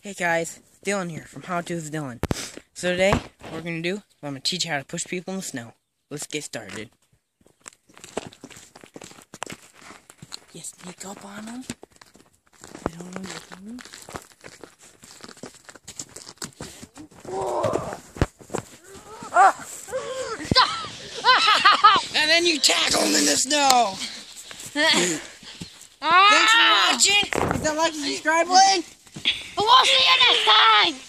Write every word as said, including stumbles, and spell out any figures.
Hey guys, Dylan here from How To with Dylan. So today, what we're going to do, I'm going to teach you how to push people in the snow. Let's get started. You sneak up on them. They don't know you're coming. And then you tackle them in the snow. Thanks for watching. Hit that like and subscribe button. We'll see you next time.